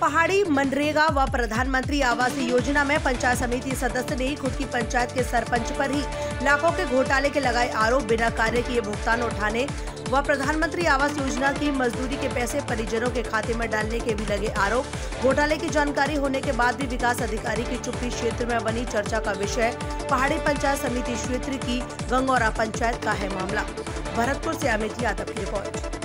पहाड़ी मनरेगा व प्रधानमंत्री आवास योजना में पंचायत समिति सदस्य ने खुद की पंचायत के सरपंच पर ही लाखों के घोटाले के लगाए आरोप, बिना कार्य किए भुगतान उठाने व प्रधानमंत्री आवास योजना की मजदूरी के पैसे परिजनों के खाते में डालने के भी लगे आरोप। घोटाले की जानकारी होने के बाद भी विकास अधिकारी की चुप्पी क्षेत्र में बनी चर्चा का विषय। पहाड़ी पंचायत समिति क्षेत्र की गंगौरा पंचायत का है मामला। भरतपुर से अमित यादव की रिपोर्ट।